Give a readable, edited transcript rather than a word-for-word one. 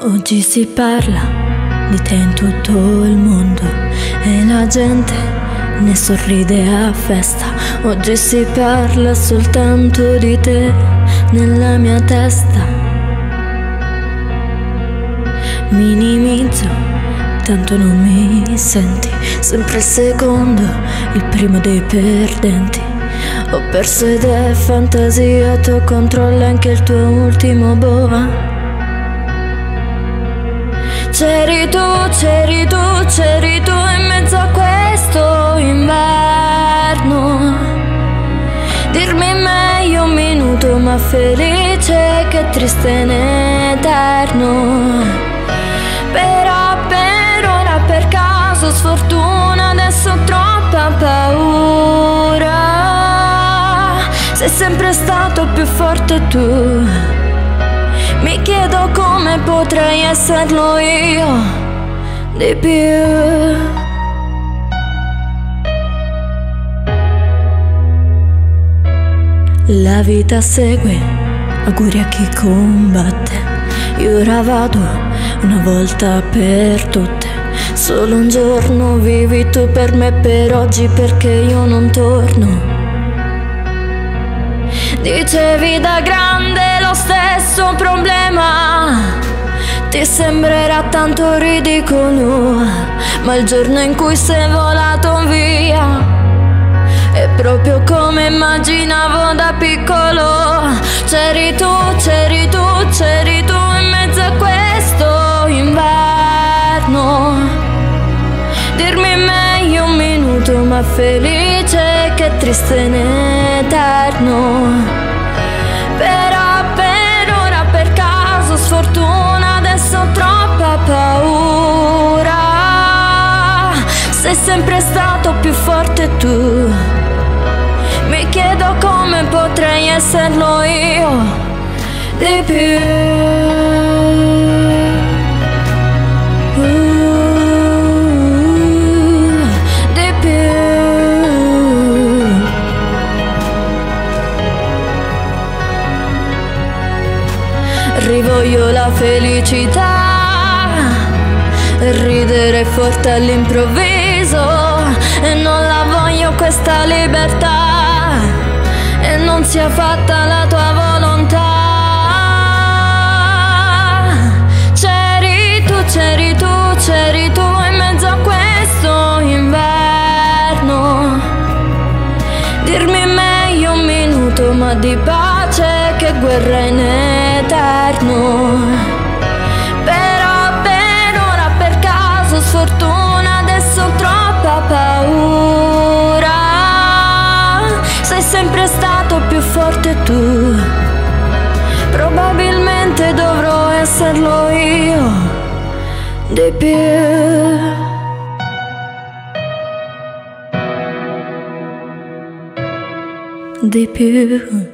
Oggi si parla di te in tutto il mondo e la gente ne sorride a festa. Oggi si parla soltanto di te nella mia testa. Minimizzo, tanto non mi senti, sempre il secondo, il primo dei perdenti. Ho perso idee e fantasia, tu controlli anche il tuo ultimo boa. C'eri tu, c'eri tu, c'eri tu in mezzo a questo inverno. Dirmi meglio un minuto, ma felice che triste in eterno. Però per ora, per caso, sfortuna, adesso ho troppa paura. Sei sempre stato più forte tu. Mi chiedo come potrei esserlo io di più. La vita segue, auguri a chi combatte. Io ora vado una volta per tutte. Solo un giorno vivi tu per me, per oggi, perché io non torno. Dicevi da grande lo stesso problema, ti sembrerà tanto ridicolo, ma il giorno in cui sei volato via è proprio come immaginavo da piccolo. C'eri tu, c'eri tu, c'eri tu in mezzo a questo inverno. Dirmi meglio un minuto, ma felice che triste in eterno. Però per ora, per caso, sfortuna, adesso ho troppa paura. Sei sempre stato più forte tu. Mi chiedo come potrei esserlo io di più. Rivoglio la felicità, ridere forte all'improvviso, e non la voglio questa libertà, e non sia fatta la tua volontà. C'eri tu, c'eri tu, c'eri tu in mezzo a questo inverno. Dirmi meglio un minuto, ma di pace che guerra in eterno. Però per ora, per caso, sfortuna, adesso ho troppa paura. Sei sempre stato più forte tu. Probabilmente dovrò esserlo io di più. Di più.